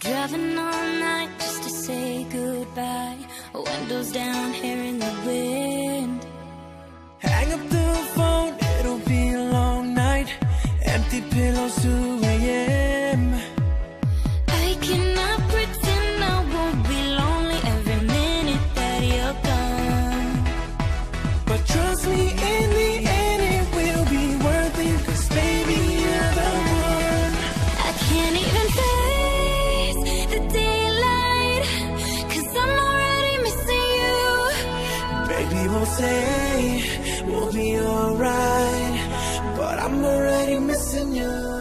Driving all night just to say goodbye. Windows down, hair in the wind. Hang up the phone, it'll be a long night. Empty pillows, 2 a.m. I cannot pretend I won't be lonely every minute that you're gone. But trust me, in the end it will be worth it, 'cause baby, you're the one. I can't even face the daylight, 'cause I'm already missing you. Baby, we'll say we'll be alright, but I'm already missing you.